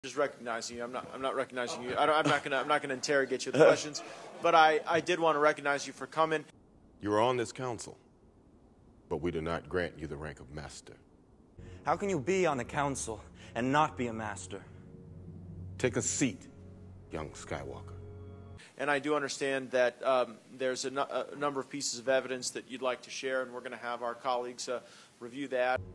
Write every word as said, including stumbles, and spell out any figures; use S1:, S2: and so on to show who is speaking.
S1: Just recognizing you. I'm not. I'm not recognizing you. I don't, I'm not gonna. I'm not gonna interrogate you with questions. But I, I did want to recognize you for coming.
S2: You are on this council, but we do not grant you the rank of master.
S3: How can you be on the council and not be a master?
S2: Take a seat, young Skywalker.
S1: And I do understand that um, there's a, a number of pieces of evidence that you'd like to share, and we're going to have our colleagues uh, review that.